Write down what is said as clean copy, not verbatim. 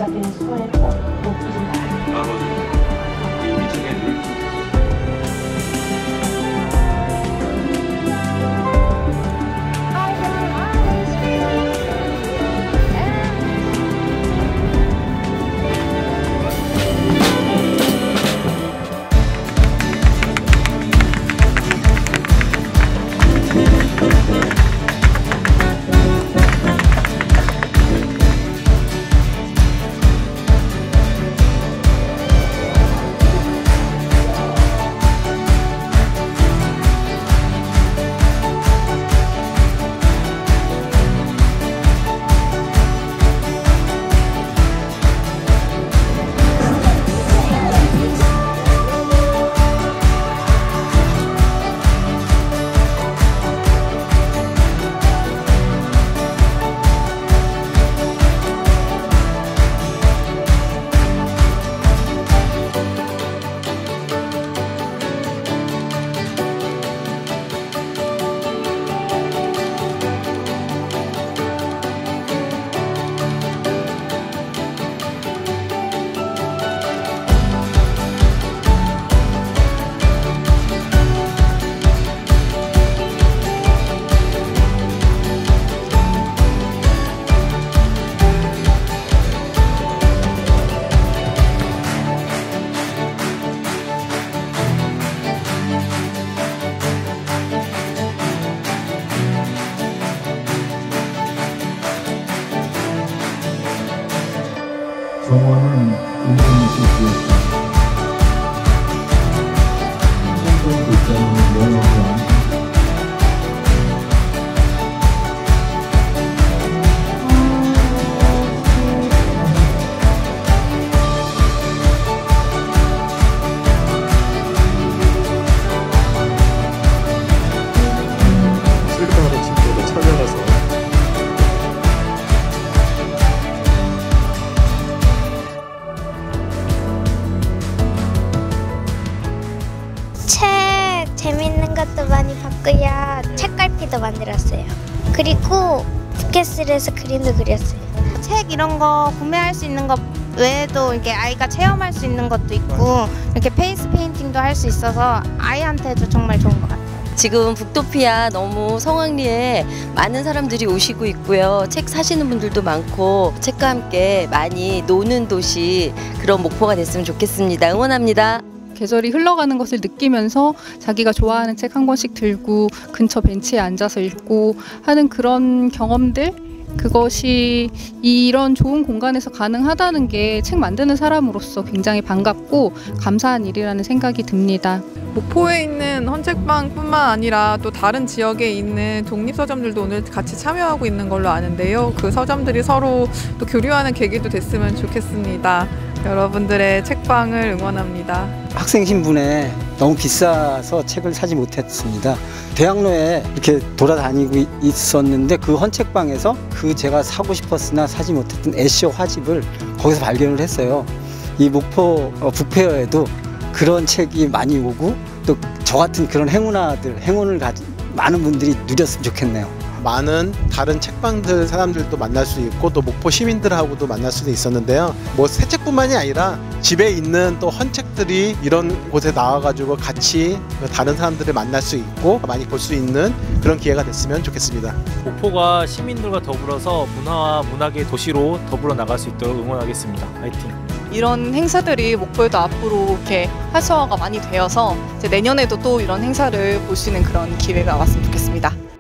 Esa eso es por 정원은 인생이었다. 생존 글자는 영원한 실감으로 집으로 찾아가서 책 재밌는 것도 많이 봤고요. 책갈피도 만들었어요. 그리고 붓캐슬에서 그림도 그렸어요. 책 이런 거 구매할 수 있는 것 외에도 이렇게 아이가 체험할 수 있는 것도 있고 이렇게 페이스 페인팅도 할 수 있어서 아이한테도 정말 좋은 것 같아요. 지금 북토피아 너무 성황리에 많은 사람들이 오시고 있고요. 책 사시는 분들도 많고 책과 함께 많이 노는 도시 그런 목포가 됐으면 좋겠습니다. 응원합니다. 계절이 흘러가는 것을 느끼면서 자기가 좋아하는 책 한 권씩 들고 근처 벤치에 앉아서 읽고 하는 그런 경험들, 그것이 이런 좋은 공간에서 가능하다는 게 책 만드는 사람으로서 굉장히 반갑고 감사한 일이라는 생각이 듭니다. 목포에 있는 헌책방뿐만 아니라 또 다른 지역에 있는 독립서점들도 오늘 같이 참여하고 있는 걸로 아는데요. 그 서점들이 서로 또 교류하는 계기도 됐으면 좋겠습니다. 여러분들의 책방을 응원합니다. 학생 신분에 너무 비싸서 책을 사지 못했습니다. 대학로에 이렇게 돌아다니고 있었는데 그 헌책방에서 그 제가 사고 싶었으나 사지 못했던 애쇼 화집을 거기서 발견을 했어요. 이 목포 북페어에도 그런 책이 많이 오고 또 저 같은 그런 행운을 가진 많은 분들이 누렸으면 좋겠네요. 많은 다른 책방들 사람들도 만날 수 있고 또 목포 시민들하고도 만날 수도 있었는데요. 뭐 새 책뿐만이 아니라 집에 있는 또 헌책들이 이런 곳에 나와가지고 같이 다른 사람들을 만날 수 있고 많이 볼 수 있는 그런 기회가 됐으면 좋겠습니다. 목포가 시민들과 더불어서 문화와 문학의 도시로 더불어 나갈 수 있도록 응원하겠습니다. 화이팅! 이런 행사들이 목포에도 앞으로 이렇게 활성화가 많이 되어서 이제 내년에도 또 이런 행사를 볼 수 있는 그런 기회가 왔으면 좋겠습니다.